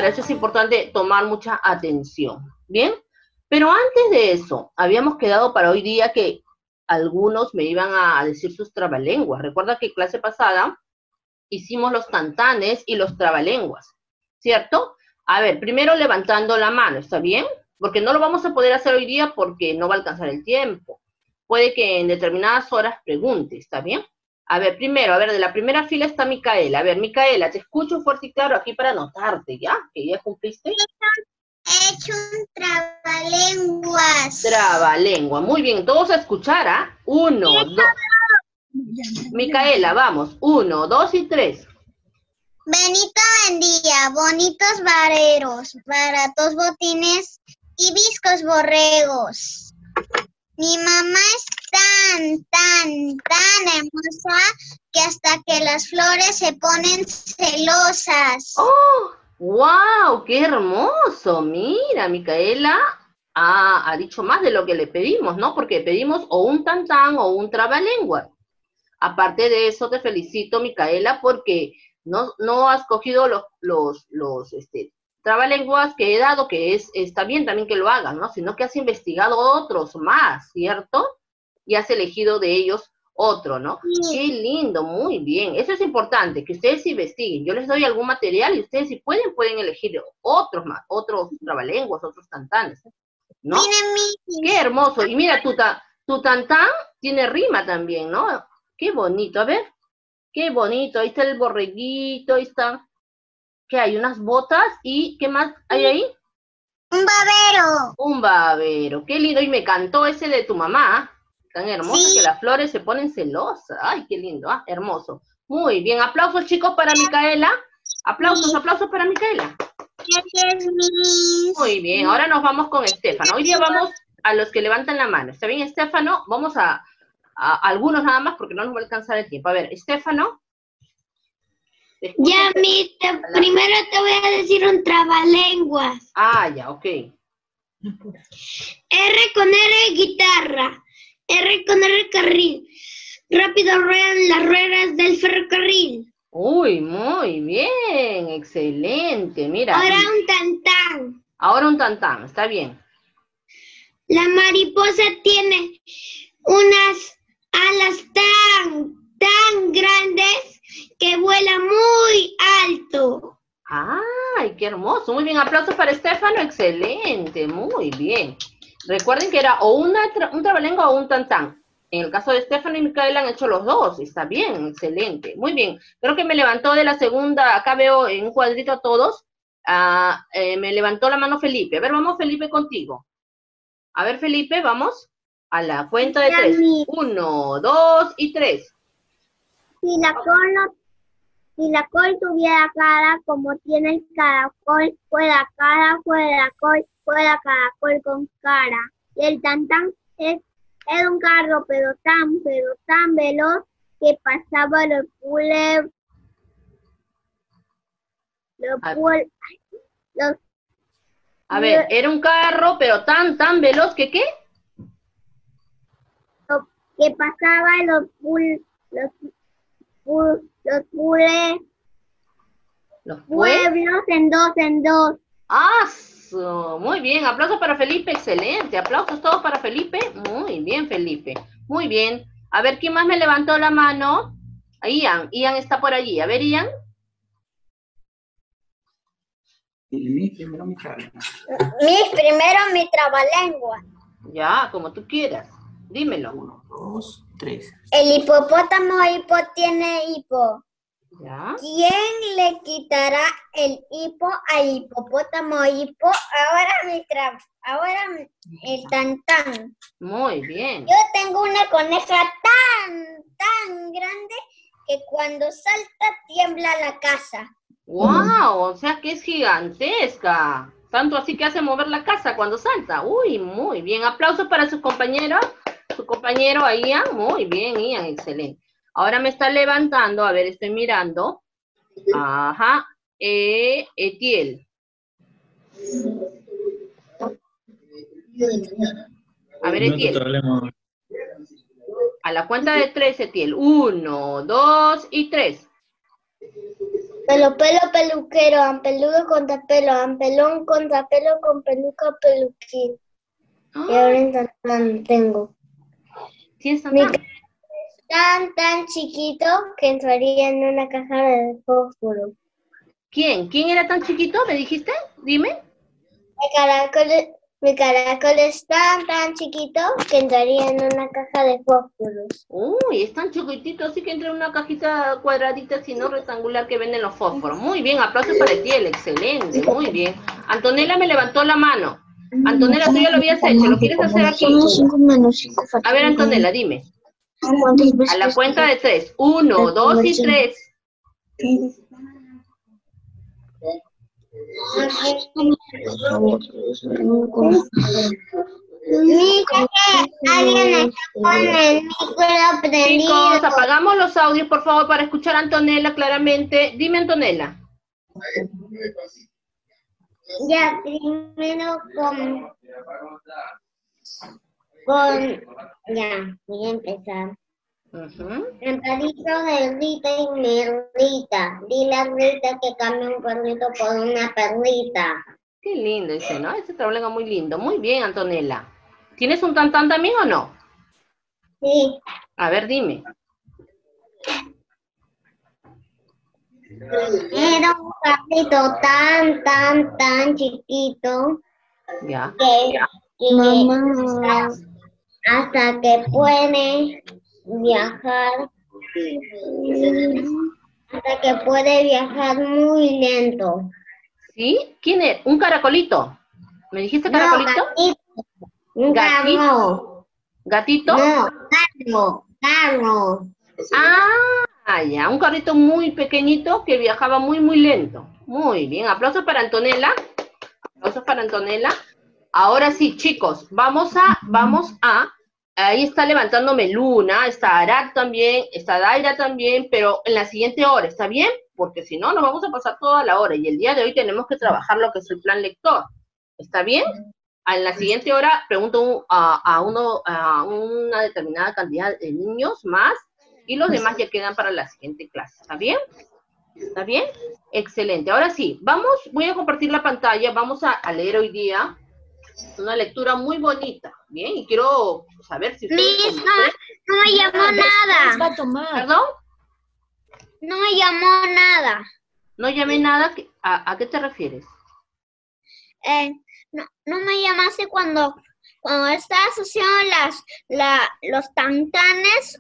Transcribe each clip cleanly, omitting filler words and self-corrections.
Claro, eso es importante tomar mucha atención. ¿Bien? Pero antes de eso, habíamos quedado para hoy día que algunos me iban a decir sus trabalenguas. Recuerda que clase pasada hicimos los tantanes y los trabalenguas, ¿cierto? A ver, primero levantando la mano, ¿está bien? Porque no lo vamos a poder hacer hoy día porque no va a alcanzar el tiempo. Puede que en determinadas horas pregunte, ¿está bien? A ver, primero, a ver, de la primera fila está Micaela. A ver, Micaela, te escucho fuerte y claro aquí para anotarte, ¿ya? Que ya cumpliste. He hecho un trabalenguas. Trabalengua, muy bien, todos a escuchar, ¿ah? 1, 2. Micaela, vamos, 1, 2 y 3. Benito vendía bonitos vareros, baratos botines y viscos borregos. Mi mamá es tan hermosa que hasta que las flores se ponen celosas. ¡Oh! ¡Wow! ¡Qué hermoso! Mira, Micaela ha dicho más de lo que le pedimos, ¿no? Porque pedimos o un tantán o un trabalengua. Aparte de eso, te felicito, Micaela, porque no has cogido los trabalenguas que he dado, que está bien también que lo hagan, ¿no? Sino que has investigado otros más, ¿cierto? Y has elegido de ellos otro, ¿no? Sí. Qué lindo, muy bien. Eso es importante, que ustedes investiguen. Yo les doy algún material y ustedes si pueden elegir otros más, otros trabalenguas, otros tantanes, ¿no? Qué hermoso. Y mira, tu tantán tiene rima también, ¿no? Qué bonito, a ver, qué bonito, ahí está el borreguito, ahí está, ¿qué hay? Unas botas y ¿qué más hay ahí? Un babero. Un babero, qué lindo, y me cantó ese de tu mamá, tan hermoso que las flores se ponen celosas, ay, qué lindo, hermoso. Muy bien, aplausos chicos para Micaela, aplausos para Micaela. Muy bien, ahora nos vamos con Estefano, hoy día vamos a los que levantan la mano, ¿está bien, Estefano? Vamos a algunos nada más porque no nos va a alcanzar el tiempo. A ver, Estefano. Ya, primero te voy a decir un trabalenguas. Ah, ya, ok. R con R, guitarra. R con R, carril. Rápido ruedan las ruedas del ferrocarril. Uy, muy bien, excelente, mira. Ahora un tantán. Ahora un tantán, está bien. La mariposa tiene unas alas tan grandes que vuela muy alto. ¡Ay, qué hermoso! Muy bien, aplausos para Estefano, excelente, muy bien. Recuerden que era o un trabalengua o un tantán. En el caso de Estefano y Micaela han hecho los dos, está bien, excelente, muy bien. Creo que me levantó de la segunda, acá veo en un cuadrito a todos, me levantó la mano Felipe. A ver, vamos Felipe contigo. A ver Felipe, vamos a la cuenta de 3. 1, 2 y 3. Si la col tuviera cara como tiene el caracol, fuera caracol con cara. Y el tantán era un carro, pero tan veloz que pasaba los pules. A ver, era un carro, pero tan veloz que ¿qué? Que pasaba los pueblos en dos. ¡Ah! Muy bien, aplausos para Felipe, excelente. Aplausos todos para Felipe. Muy bien, Felipe. Muy bien. A ver, ¿quién más me levantó la mano? Ian está por allí. A ver, Ian. Primero mi trabalengua. Ya, como tú quieras. Dímelo. 1, 2, 3. El hipopótamo tiene hipo. ¿Ya? ¿Quién le quitará el hipo al hipopótamo hipo? Ahora el tantán. Muy bien. Yo tengo una coneja tan grande que cuando salta tiembla la casa. ¡Wow! O sea que es gigantesca. Tanto así que hace mover la casa cuando salta. Uy, muy bien. Aplausos para su compañero Ian. Muy bien, Ian, excelente. Ahora me está levantando, a ver, estoy mirando. Ajá. Etiel. A ver, Etiel. A la cuenta de 3, Etiel. 1, 2 y 3. Pelo, pelo, peluquero, ampeludo contra pelo, ampelón contra pelo con peluca, peluquín. Y ahora en tan tengo. ¿Tienes tan? Tan chiquito que entraría en una caja de fósforo. ¿Quién? ¿Quién era tan chiquito? ¿Me dijiste? Dime. Mi caracol es tan chiquito que entraría en una caja de fósforos. Uy, es tan chiquitito, así que entra en una cajita cuadradita, sino rectangular que venden los fósforos. Muy bien, aplausos para ti, excelente, muy bien. Antonella me levantó la mano. Antonella, tú ya lo habías hecho, ¿lo quieres hacer aquí? A ver, Antonella, dime. A la cuenta de 3. 1, 2 y 3. Alguien está con el micro prendido. Chicos, apagamos los audios, por favor, para escuchar a Antonella claramente. Dime, Antonella. Ya, primero ya, voy a empezar. Cantadito de Rita y Merlita. Dile a Rita que cambie un perrito por una perrita. Qué lindo ese, ¿no? Ese trabalengo muy lindo. Muy bien, Antonella. ¿Tienes un tantán también o no? Sí. A ver, dime. Era un perrito tan chiquito. Ya. Que hasta que puede viajar. Hasta que puede viajar muy lento. ¿Sí? ¿Quién es? ¿Un caracolito? ¿Me dijiste caracolito? No, gatito. ¿Gatito? No, carro. Ah, ya, un carrito muy pequeñito que viajaba muy lento. Muy bien, aplausos para Antonella. Aplausos para Antonella. Ahora sí, chicos, vamos a, ahí está levantándome Luna, está Arat también, está Daira también, pero en la siguiente hora, ¿está bien? Porque si no, nos vamos a pasar toda la hora y el día de hoy tenemos que trabajar lo que es el plan lector. ¿Está bien? En la siguiente hora pregunto a una determinada cantidad de niños más y los demás ya quedan para la siguiente clase. ¿Está bien? ¿Está bien? Excelente. Ahora sí, voy a compartir la pantalla, vamos a leer hoy día una lectura muy bonita, ¿bien? Y quiero saber si ustedes... No me llamó nada. ¿Perdón? No me llamó nada. ¿No llamé nada? ¿A qué te refieres? No me llamaste cuando estás haciendo los tantanes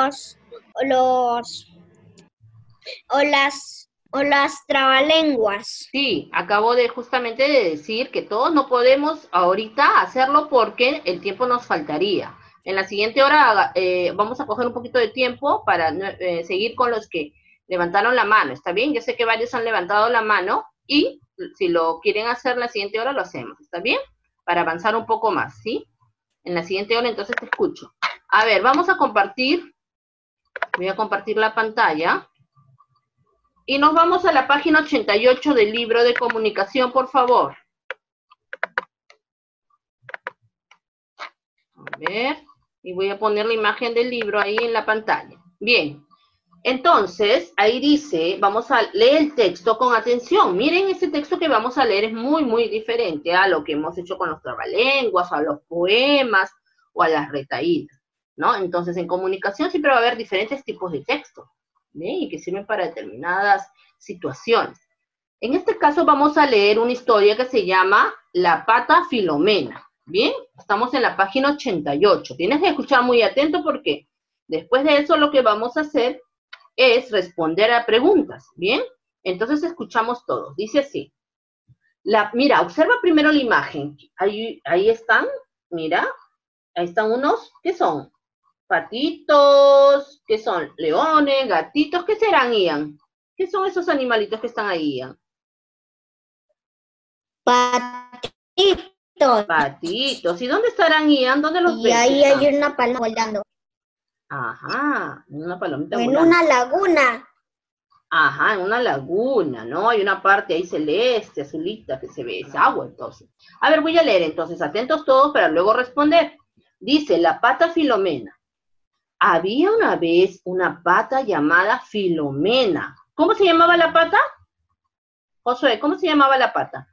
o las trabalenguas. Sí, acabo justamente de decir que todos no podemos ahorita hacerlo porque el tiempo nos faltaría. En la siguiente hora vamos a coger un poquito de tiempo para seguir con los que levantaron la mano. ¿Está bien? Yo sé que varios han levantado la mano y si lo quieren hacer en la siguiente hora, lo hacemos. ¿Está bien? Para avanzar un poco más, ¿sí? En la siguiente hora, entonces te escucho. A ver, vamos a compartir. Voy a compartir la pantalla. Y nos vamos a la página 88 del libro de comunicación, por favor. A ver, y voy a poner la imagen del libro ahí en la pantalla. Bien, entonces, ahí dice, vamos a leer el texto con atención. Miren, ese texto que vamos a leer es muy diferente a lo que hemos hecho con los trabalenguas, a los poemas o a las retahílas, ¿no? Entonces, en comunicación siempre va a haber diferentes tipos de texto, ¿bien? Y que sirven para determinadas situaciones. En este caso vamos a leer una historia que se llama La Pata Filomena, ¿bien? Estamos en la página 88. Tienes que escuchar muy atento porque después de eso lo que vamos a hacer es responder a preguntas, ¿bien? Entonces escuchamos todos. Dice así. Mira, observa primero la imagen. Ahí están, mira, ahí están unos, ¿qué son? Patitos, ¿qué son? Leones, gatitos, ¿qué serán, Ian? ¿Qué son esos animalitos que están ahí, Ian? Patitos. Patitos. ¿Y dónde estarán, Ian? ¿Dónde los ves? Y ahí hay una paloma volando. Ajá, una palomita en volando. Una laguna. Ajá, en una laguna, ¿no? Hay una parte ahí celeste, azulita, que se ve, es agua, entonces. A ver, voy a leer, entonces, atentos todos para luego responder. Dice, la pata Filomena. Había una vez una pata llamada Filomena, ¿Cómo se llamaba la pata? Josué, ¿cómo se llamaba la pata?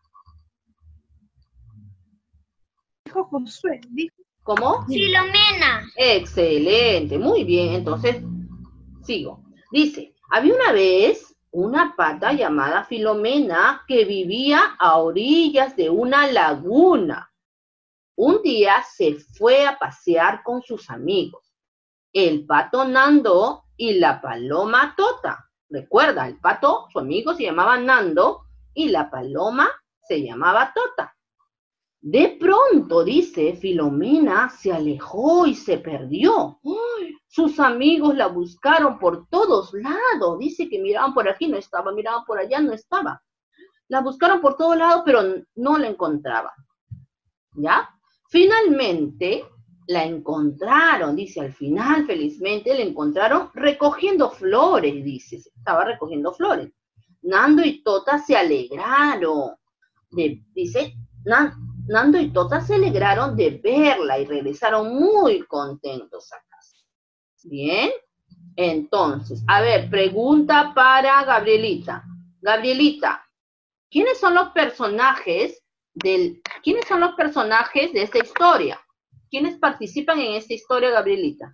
Dijo Josué, dijo. ¿Cómo? Filomena. Excelente, muy bien. Entonces, sigo. Dice, había una vez una pata llamada Filomena que vivía a orillas de una laguna. Un día se fue a pasear con sus amigos, el pato Nando y la paloma Tota. Recuerda, el pato, su amigo se llamaba Nando y la paloma se llamaba Tota. De pronto, dice, Filomena se alejó y se perdió. ¡Ay! Sus amigos la buscaron por todos lados. Dice que miraban por aquí, no estaba, miraban por allá, no estaba. La buscaron por todos lados, pero no la encontraban. ¿Ya? Finalmente la encontraron, dice, al final, felizmente, la encontraron recogiendo flores, dice, estaba recogiendo flores. Nando y Tota se alegraron, dice, Nando y Tota se alegraron de verla y regresaron muy contentos a casa. Bien, entonces, a ver, pregunta para Gabrielita. Gabrielita, ¿quiénes son los personajes de esta historia? ¿Quiénes participan en esta historia, Gabrielita?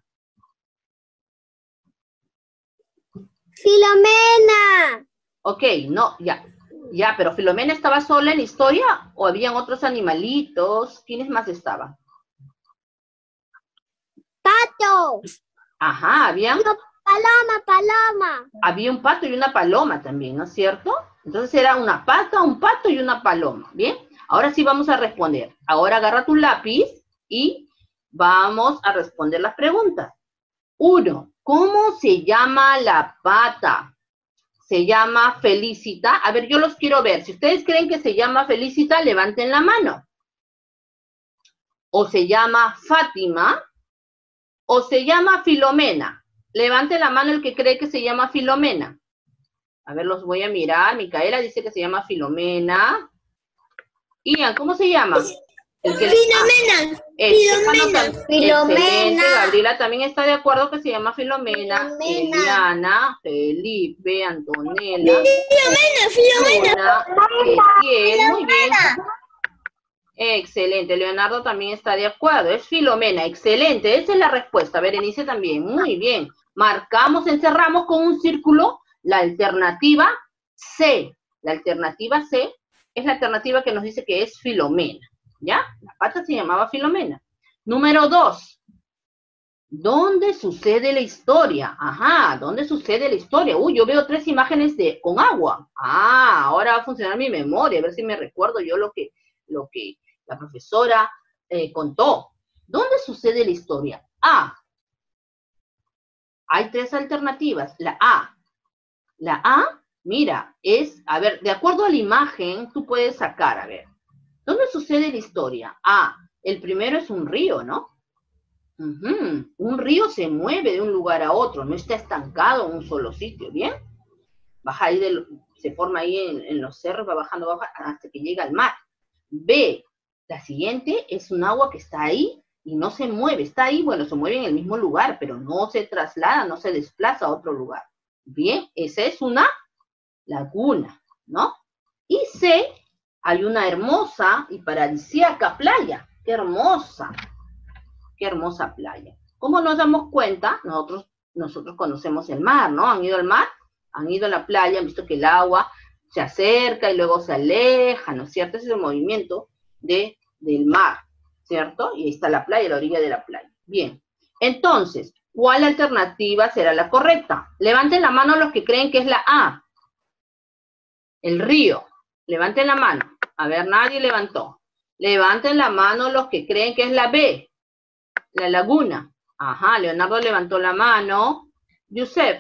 Filomena. Ok, no, ya, pero ¿Filomena estaba sola en la historia o habían otros animalitos? ¿Quiénes más estaban? Pato. Ajá, habían... Paloma. Había un pato y una paloma también, ¿no es cierto? Entonces era una pata, un pato y una paloma, ¿bien? Ahora sí vamos a responder. Ahora agarra tu lápiz y vamos a responder las preguntas. 1. ¿Cómo se llama la pata? ¿Se llama Felicita? A ver, yo los quiero ver. Si ustedes creen que se llama Felicita, levanten la mano. ¿O se llama Fátima? ¿O se llama Filomena? Levante la mano el que cree que se llama Filomena. A ver, los voy a mirar. Micaela dice que se llama Filomena. Ian, ¿cómo se llama? Filomena. Excelente. Gabriela también está de acuerdo que se llama Filomena. Eliana, Felipe, Antonella. Filomena. Muy bien. Excelente. Leonardo también está de acuerdo. Es Filomena. Excelente. Esa es la respuesta. Berenice también. Muy bien. Marcamos, encerramos con un círculo la alternativa C. La alternativa C es la alternativa que nos dice que es Filomena. ¿Ya? La pata se llamaba Filomena. Número 2. ¿Dónde sucede la historia? Ajá, ¿dónde sucede la historia? Uy, yo veo 3 imágenes con agua. Ah, ahora va a funcionar mi memoria, a ver si me recuerdo yo lo que la profesora contó. ¿Dónde sucede la historia? A. Hay 3 alternativas. La A, mira, es, a ver, de acuerdo a la imagen, tú puedes sacar, a ver. ¿Dónde sucede la historia? A. El primero es un río, ¿no? Un río se mueve de un lugar a otro, no está estancado en un solo sitio, ¿bien? Baja ahí, se forma ahí en los cerros, va bajando hasta que llega al mar. B. La siguiente es un agua que está ahí y no se mueve, está ahí, bueno, se mueve en el mismo lugar, pero no se traslada, no se desplaza a otro lugar. Bien, esa es una laguna, ¿no? Y C, hay una hermosa y paradisíaca playa. ¡Qué hermosa! ¡Qué hermosa playa! ¿Cómo nos damos cuenta? Nosotros conocemos el mar, ¿no? ¿Han ido al mar? Han ido a la playa, han visto que el agua se acerca y luego se aleja, ¿no es cierto? Ese es el movimiento del mar, ¿cierto? Y ahí está la playa, la orilla de la playa. Bien, entonces, ¿cuál alternativa será la correcta? Levanten la mano los que creen que es la A. El río. Levanten la mano. A ver, nadie levantó. Levanten la mano los que creen que es la B. La laguna. Ajá, Leonardo levantó la mano. Yusef.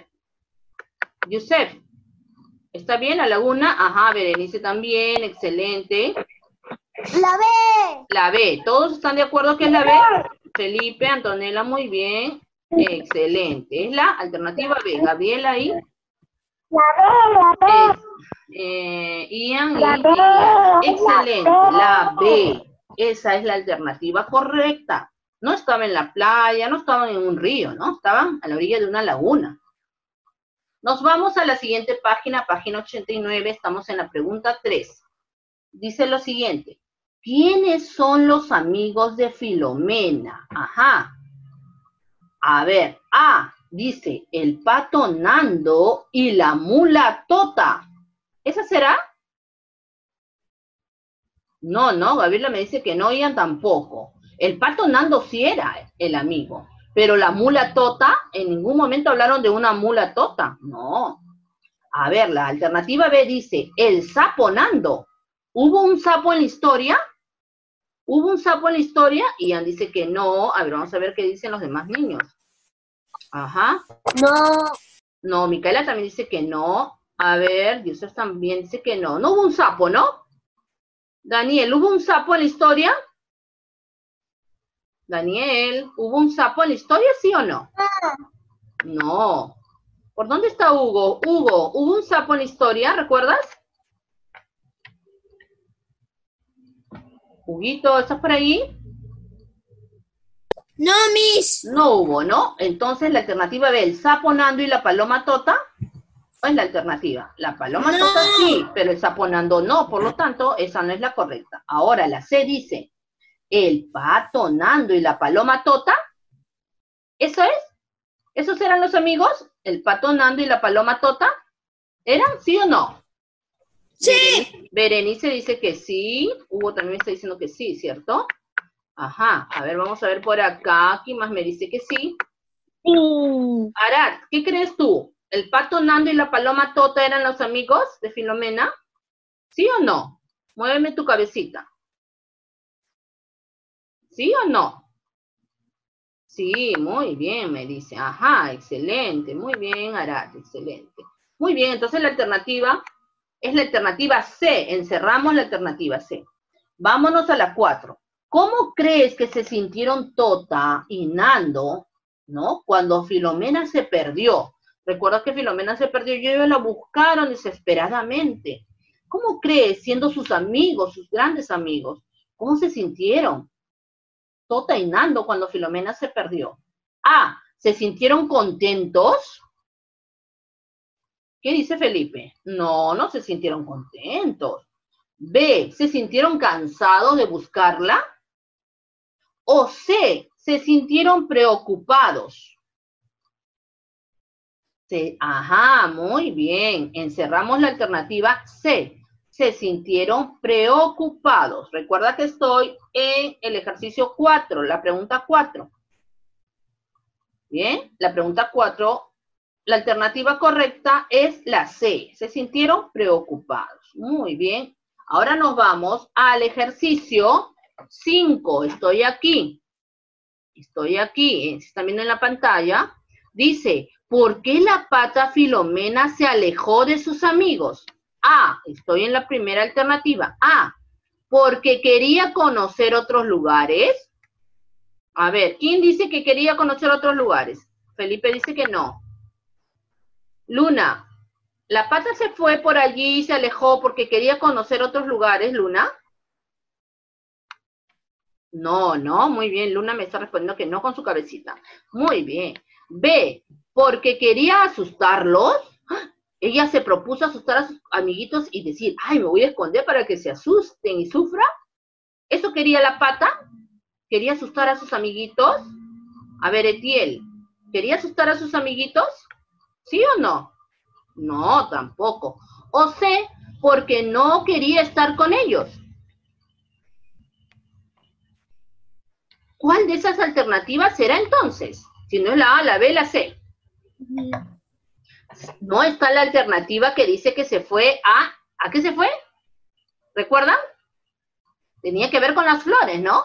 ¿Está bien la laguna? Ajá, Berenice también, excelente. La B. La B, ¿todos están de acuerdo que es la B? Felipe, Antonella, muy bien. Excelente. Es la alternativa B. Gabriela ahí. La Ian y Ian. Excelente, la B. Esa es la alternativa correcta. No estaba en la playa, no estaban en un río, ¿no? Estaban a la orilla de una laguna. Nos vamos a la siguiente página, página 89, estamos en la pregunta 3. Dice lo siguiente, ¿quiénes son los amigos de Filomena? Ajá. A ver, dice el pato Nando y la mula Tota. ¿Esa será? No, Gabriela me dice que no, Ian tampoco. El pato Nando sí era el amigo, pero la mula Tota, en ningún momento hablaron de una mula Tota. No. A ver, la alternativa B dice, el sapo Nando. ¿Hubo un sapo en la historia? ¿Hubo un sapo en la historia? Ian dice que no. A ver, vamos a ver qué dicen los demás niños. Ajá. No. No, Micaela también dice que no. A ver, Dios también dice que no. No hubo un sapo, ¿no? Daniel, ¿hubo un sapo en la historia? Daniel, ¿hubo un sapo en la historia, sí o no? No. ¿Por dónde está Hugo? Hugo, ¿hubo un sapo en la historia? ¿Recuerdas? Huguito, ¿estás por ahí? No, Miss. No hubo, ¿no? Entonces la alternativa B, el sapo Nando y la paloma Tota, ¿cuál es la alternativa? La paloma Tota sí, pero el sapo Nando no, por lo tanto, esa no es la correcta. Ahora la C dice, el pato Nando y la paloma Tota, ¿eso es? ¿Esos eran los amigos? ¿El pato Nando y la paloma Tota? ¿Eran? ¿Sí o no? Sí. Berenice dice que sí, Hugo también está diciendo que sí, ¿cierto? Ajá, a ver, vamos a ver por acá, ¿quién más me dice que sí? Sí. Arat, ¿qué crees tú? ¿El pato Nando y la paloma Tota eran los amigos de Filomena? ¿Sí o no? Muéveme tu cabecita. ¿Sí o no? Sí, muy bien, me dice. Ajá, excelente, muy bien, Arat, excelente. Muy bien, entonces la alternativa es la alternativa C, encerramos la alternativa C. Vámonos a la 4. ¿Cómo crees que se sintieron Tota y Nando, ¿no? Cuando Filomena se perdió. Recuerda que Filomena se perdió y ellos la buscaron desesperadamente. ¿Cómo crees, siendo sus amigos, sus grandes amigos, cómo se sintieron Tota y Nando cuando Filomena se perdió? A, ¿se sintieron contentos? ¿Qué dice Felipe? No, no se sintieron contentos. B, ¿se sintieron cansados de buscarla? O C, ¿se sintieron preocupados? C, ajá, muy bien. Encerramos la alternativa C. Se sintieron preocupados. Recuerda que estoy en el ejercicio 4, la pregunta 4. Bien, la pregunta 4, la alternativa correcta es la C. Se sintieron preocupados. Muy bien. Ahora nos vamos al ejercicio 5. Estoy aquí, están viendo en la pantalla. Dice, ¿por qué la pata Filomena se alejó de sus amigos? A, estoy en la primera alternativa. A, porque quería conocer otros lugares. A ver, ¿quién dice que quería conocer otros lugares? Felipe dice que no. Luna, ¿la pata se fue por allí y se alejó porque quería conocer otros lugares, Luna? No, muy bien, Luna me está respondiendo que no con su cabecita. Muy bien. B, porque quería asustarlos. Ella se propuso asustar a sus amiguitos y decir, ay, me voy a esconder para que se asusten y sufran. ¿Eso quería la pata? ¿Quería asustar a sus amiguitos? A ver, Etiel, ¿quería asustar a sus amiguitos? ¿Sí o no? No, tampoco. O C, porque no quería estar con ellos. ¿Cuál de esas alternativas será entonces? Si no es la A, la B, la C. No está la alternativa que dice que se fue a... ¿A qué se fue? ¿Recuerdan? Tenía que ver con las flores, ¿no?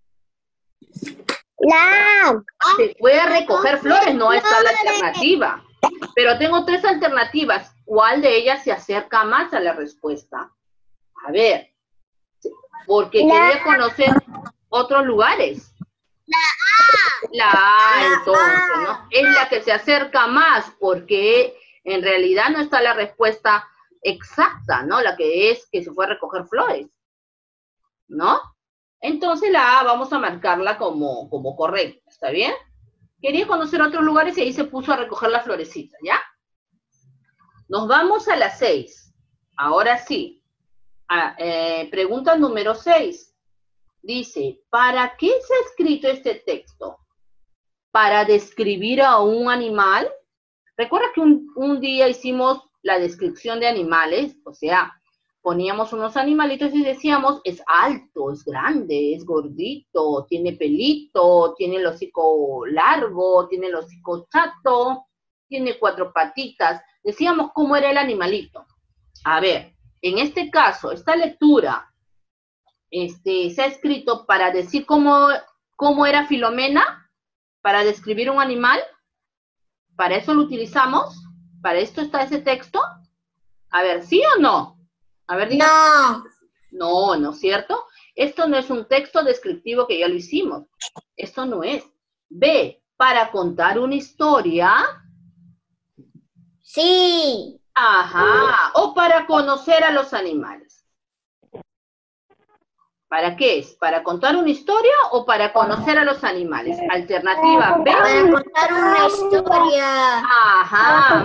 Se fue a recoger flores, no está la alternativa. Pero tengo 3 alternativas. ¿Cuál de ellas se acerca más a la respuesta? A ver. Porque quería conocer otros lugares. La A, entonces, ¿no? Es la que se acerca más, porque en realidad no está la respuesta exacta, ¿no? La que es que se fue a recoger flores, ¿no? Entonces la A vamos a marcarla como correcta, ¿está bien? Quería conocer otros lugares y ahí se puso a recoger las florecitas, ¿ya? Nos vamos a las 6. Ahora sí. Pregunta número 6. Dice, ¿para qué se ha escrito este texto? ¿Para describir a un animal? Recuerda que un día hicimos la descripción de animales, o sea, poníamos unos animalitos y decíamos, es alto, es grande, es gordito, tiene pelito, tiene el hocico largo, tiene el hocico chato, tiene 4 patitas. Decíamos cómo era el animalito. A ver, en este caso, esta lectura se ha escrito para decir cómo era Filomena, para describir un animal. ¿Para eso lo utilizamos? ¿Para esto está ese texto? A ver, ¿sí o no? A ver, dígame. No, ¿no es cierto? Esto no es un texto descriptivo que ya lo hicimos. Esto no es. B, para contar una historia. Sí. Ajá, o para conocer a los animales. ¿Para qué es? ¿Para contar una historia o para conocer a los animales? Alternativa B. Para contar una historia. Ajá,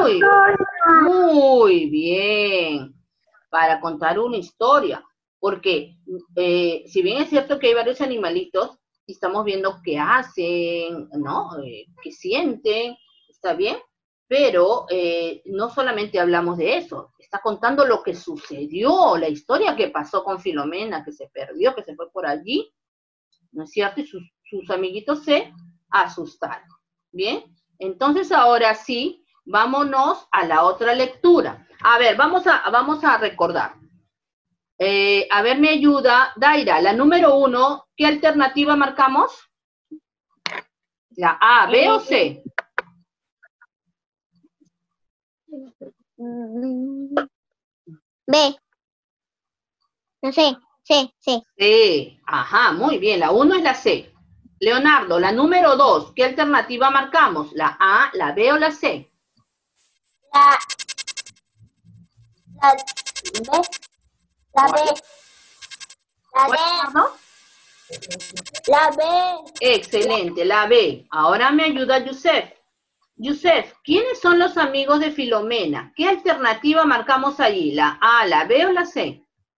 muy bien. Para contar una historia. Porque si bien es cierto que hay varios animalitos, y estamos viendo qué hacen, ¿no? Qué sienten, ¿está bien? Pero no solamente hablamos de eso, está contando lo que sucedió, la historia que pasó con Filomena, que se perdió, que se fue por allí, ¿no es cierto? Y sus amiguitos se asustaron, ¿bien? Entonces ahora sí, vámonos a la otra lectura. A ver, vamos a recordar. A ver, me ayuda, Daira, la número 1, ¿qué alternativa marcamos? ¿La A, B o C? B. No sé. C. C, ajá, muy bien, la 1 es la C. Leonardo, la número 2, ¿qué alternativa marcamos? ¿La A, la B o la C? La B. La B. La B. ¿No? La B. Excelente, la B. Ahora me ayuda Yusef. Yusef, ¿quiénes son los amigos de Filomena? ¿Qué alternativa marcamos allí? ¿La A, la B o la C?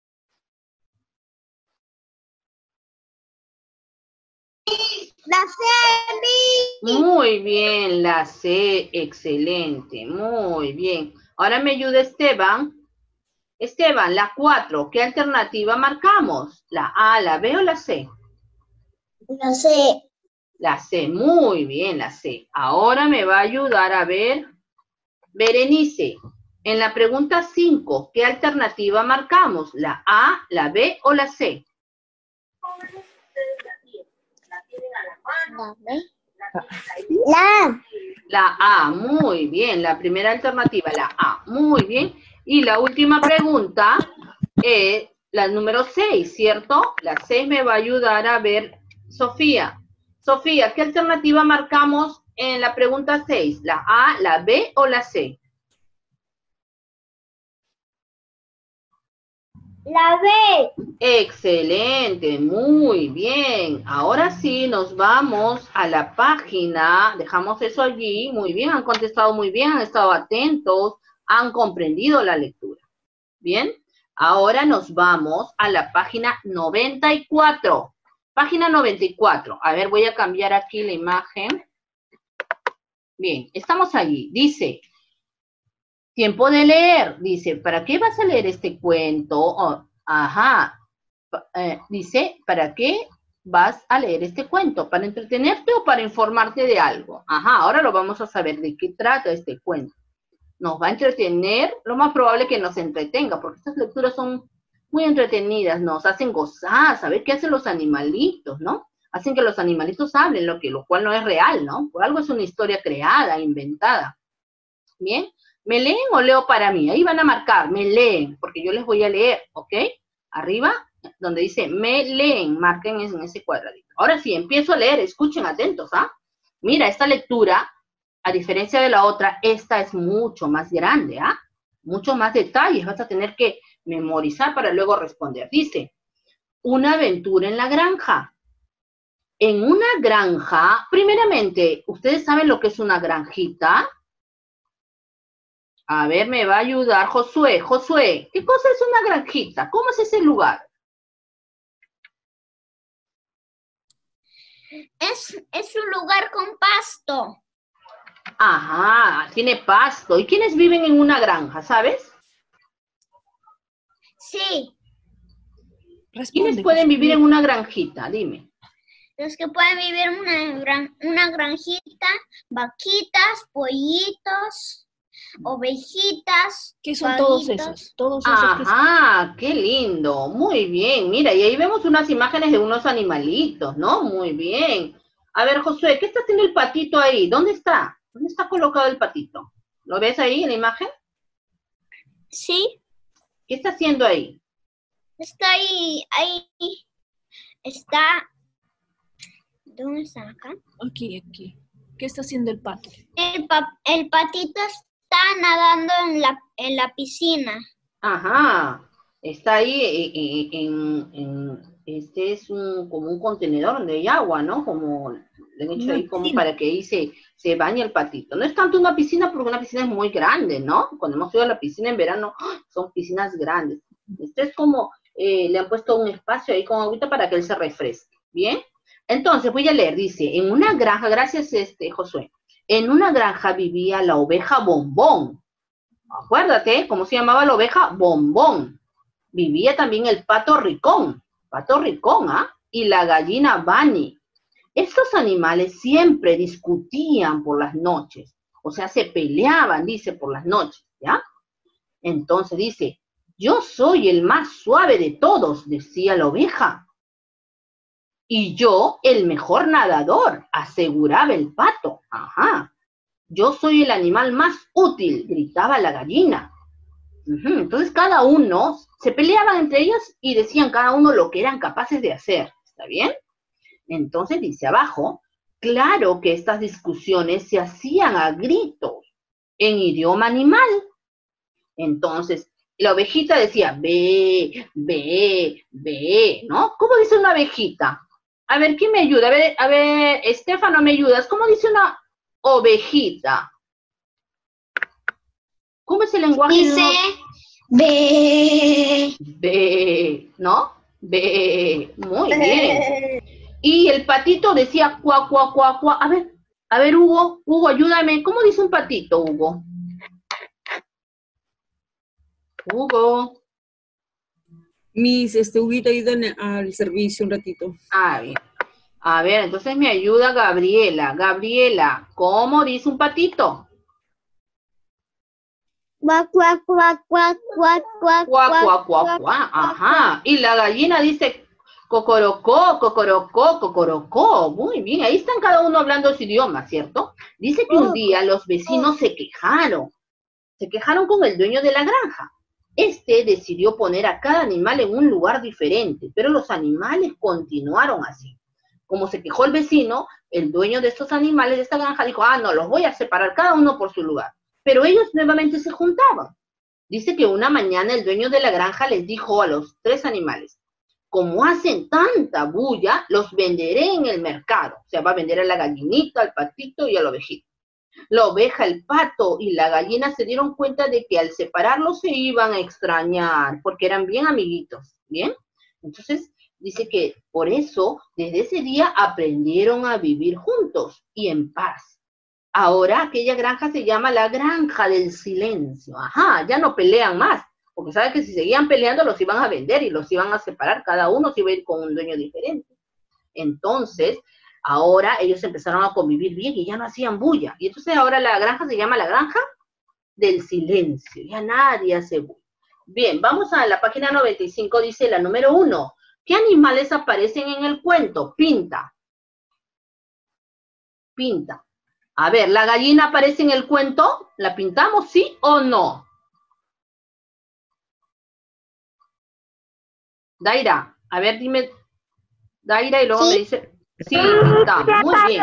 La C. Muy bien, la C, excelente, muy bien. Ahora me ayuda Esteban. Esteban, la 4, ¿qué alternativa marcamos? ¿La A, la B o la C? La C. La C, muy bien, la C. Ahora me va a ayudar a ver. Berenice, en la pregunta 5, ¿qué alternativa marcamos? ¿La A, la B o la C? La A, muy bien. La primera alternativa, la A, muy bien. Y la última pregunta es la número 6, ¿cierto? La 6 me va a ayudar a ver Sofía. Sofía, ¿qué alternativa marcamos en la pregunta 6? ¿La A, la B o la C? La B. Excelente, muy bien. Ahora sí, nos vamos a la página. Dejamos eso allí. Muy bien, han contestado muy bien, han estado atentos, han comprendido la lectura. Bien, ahora nos vamos a la página 94. Página 94. A ver, voy a cambiar aquí la imagen. Bien, estamos allí. Dice, tiempo de leer. Dice, ¿para qué vas a leer este cuento? Oh, ajá. Dice, ¿para qué vas a leer este cuento? ¿Para entretenerte o para informarte de algo? Ajá, ahora lo vamos a saber de qué trata este cuento. Nos va a entretener, lo más probable es que nos entretenga, porque estas lecturas son muy entretenidas, nos hacen gozar, saber qué hacen los animalitos, ¿no? Hacen que los animalitos hablen, lo cual no es real, ¿no? Por algo es una historia creada, inventada. ¿Bien? ¿Me leen o leo para mí? Ahí van a marcar, me leen, porque yo les voy a leer, ¿ok? Arriba, donde dice me leen, marquen en ese cuadradito. Ahora sí, empiezo a leer, escuchen atentos, ¿ah? Mira, esta lectura, a diferencia de la otra, esta es mucho más grande, ¿ah? Mucho más detalles, vas a tener que memorizar para luego responder. Dice, una aventura en la granja. En una granja, primeramente, ¿ustedes saben lo que es una granjita? A ver, me va a ayudar Josué. Josué, ¿qué cosa es una granjita? ¿Cómo es ese lugar? Es un lugar con pasto. Ajá, tiene pasto. ¿Y quiénes viven en una granja, sabes? Sí. ¿Quiénes pueden vivir en una granjita? Dime. Los que pueden vivir en una granjita, vaquitas, pollitos, ovejitas. ¿Qué son pajitos. todos esos? Todos esos Ajá, qué lindo. Muy bien. Mira, y ahí vemos unas imágenes de unos animalitos, ¿no? Muy bien. A ver, Josué, ¿qué está haciendo el patito ahí? ¿Dónde está? ¿Dónde está colocado el patito? ¿Lo ves ahí en la imagen? Sí, ¿Qué está haciendo ahí? está ahí. Está. ¿Dónde está acá? Aquí. ¿Qué está haciendo el pato? El patito está nadando en la piscina. Ajá, está ahí este es como un contenedor donde hay agua, ¿no? Como le han hecho ahí como para que ahí se bañe el patito. No es tanto una piscina porque una piscina es muy grande, ¿no? Cuando hemos ido a la piscina en verano, son piscinas grandes. Este es como, le han puesto un espacio ahí con agüita para que él se refresque, ¿bien? Entonces, voy a leer, dice, en una granja, gracias Josué, en una granja vivía la oveja Bombón. Acuérdate, ¿cómo se llamaba la oveja? Bombón. Vivía también el pato Ricón, ¿ah? Y la gallina Bunny. Estos animales siempre discutían por las noches, o sea, se peleaban, dice, por las noches, ¿ya? Entonces dice, yo soy el más suave de todos, decía la oveja. Y yo el mejor nadador, aseguraba el pato. Ajá. Yo soy el animal más útil, gritaba la gallina. Entonces cada uno se peleaban entre ellos y decían cada uno lo que eran capaces de hacer. ¿Está bien? Entonces dice abajo, claro que estas discusiones se hacían a gritos, en idioma animal. Entonces, la ovejita decía, ve, ve, ve, ¿no? ¿Cómo dice una ovejita? A ver, ¿quién me ayuda? A ver, Estefano, ¿me ayudas? ¿Cómo dice una ovejita? ¿Cómo es el lenguaje? Dice, ve. Ve, ¿no? Ve, muy bien. Y el patito decía cuá, cuá, cuá, cuá. A ver, Hugo, ayúdame. ¿Cómo dice un patito, Hugo? Hugo. Huguito ha ido al servicio un ratito. Ah, bien. A ver, entonces me ayuda Gabriela. Gabriela, ¿cómo dice un patito? Cuac, cuac, cuac, cuac, cuac, cuac, cuac, cuac, cuac, cuac. Ajá. Y la gallina dice cocorocó, cocorocó, cocorocó. Muy bien, ahí están cada uno hablando su idioma, ¿cierto? Dice que un día los vecinos se quejaron con el dueño de la granja. Este decidió poner a cada animal en un lugar diferente, pero los animales continuaron así. Como se quejó el vecino, el dueño de estos animales de esta granja dijo, no, los voy a separar cada uno por su lugar. Pero ellos nuevamente se juntaban. Dice que una mañana el dueño de la granja les dijo a los 3 animales, como hacen tanta bulla, los venderé en el mercado. O sea, va a vender a la gallinita, al patito y a la ovejita. La oveja, el pato y la gallina se dieron cuenta de que al separarlos se iban a extrañar, porque eran bien amiguitos, ¿bien? Entonces, dice que por eso, desde ese día aprendieron a vivir juntos y en paz. Ahora aquella granja se llama la granja del silencio. Ajá, ya no pelean más, porque saben que si seguían peleando los iban a vender y los iban a separar, cada uno se iba a ir con un dueño diferente. Entonces, ahora ellos empezaron a convivir bien y ya no hacían bulla. Y entonces ahora la granja se llama la granja del silencio. Ya nadie hace bulla. Bien, vamos a la página 95, dice la número 1. ¿Qué animales aparecen en el cuento? Pinta. Pinta. A ver, ¿la gallina aparece en el cuento? ¿La pintamos, sí o no? Daira, a ver, dime. Daira, y luego ¿Sí? me dice... Sí, pintamos. Muy bien.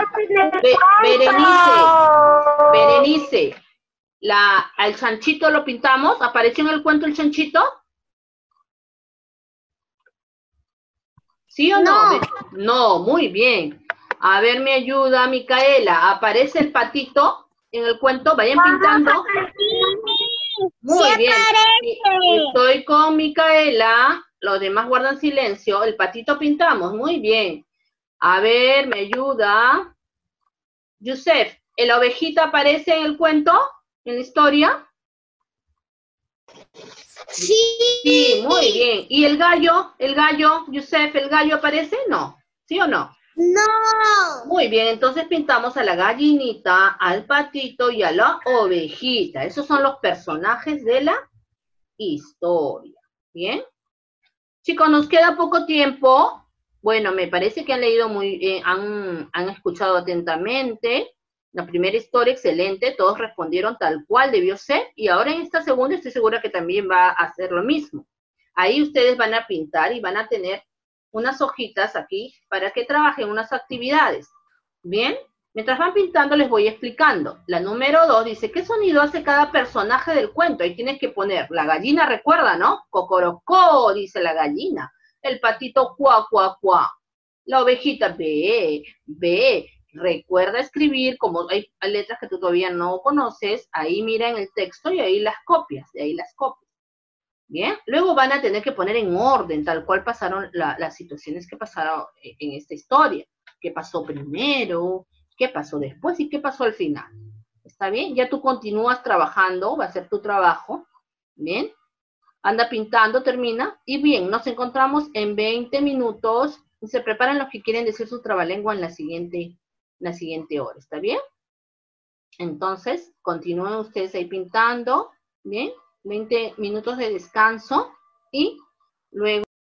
Berenice, ¿al chanchito lo pintamos? ¿Apareció en el cuento el chanchito? ¿Sí o no? No, muy bien. A ver, me ayuda Micaela. ¿Aparece el patito en el cuento? Vayan pintando. Muy sí bien. aparece. Estoy con Micaela. Los demás guardan silencio. El patito pintamos. Muy bien. A ver, me ayuda. Yusef, ¿la ovejita aparece en el cuento? ¿En la historia? Sí. Sí, muy bien. ¿Y el gallo? Yusef, el gallo aparece? No. ¿Sí o no? No. Muy bien, entonces pintamos a la gallinita, al patito y a la ovejita. Esos son los personajes de la historia. ¿Bien? Chicos, nos queda poco tiempo. Bueno, me parece que han leído muy bien, han escuchado atentamente. La primera historia, excelente, todos respondieron tal cual debió ser. Y ahora en esta segunda estoy segura que también va a hacer lo mismo. Ahí ustedes van a pintar y van a tener unas hojitas aquí para que trabajen unas actividades. ¿Bien? Mientras van pintando les voy explicando. La número 2 dice, ¿qué sonido hace cada personaje del cuento? Ahí tienes que poner, la gallina recuerda, ¿no? Cocorocó, dice la gallina. El patito, cuá, cuá, cuá. La ovejita, ve, ve. Recuerda escribir, como hay letras que tú todavía no conoces, ahí mira en el texto y ahí las copias, de ahí las copias. Bien, luego van a tener que poner en orden, tal cual pasaron las situaciones que pasaron en esta historia. ¿Qué pasó primero? ¿Qué pasó después? ¿Y qué pasó al final? ¿Está bien? Ya tú continúas trabajando, va a ser tu trabajo. Bien, anda pintando, termina. Y bien, nos encontramos en 20 minutos. Se preparan los que quieren decir su trabalengua en la siguiente hora. ¿Está bien? Entonces, continúen ustedes ahí pintando. Bien, 20 minutos de descanso y luego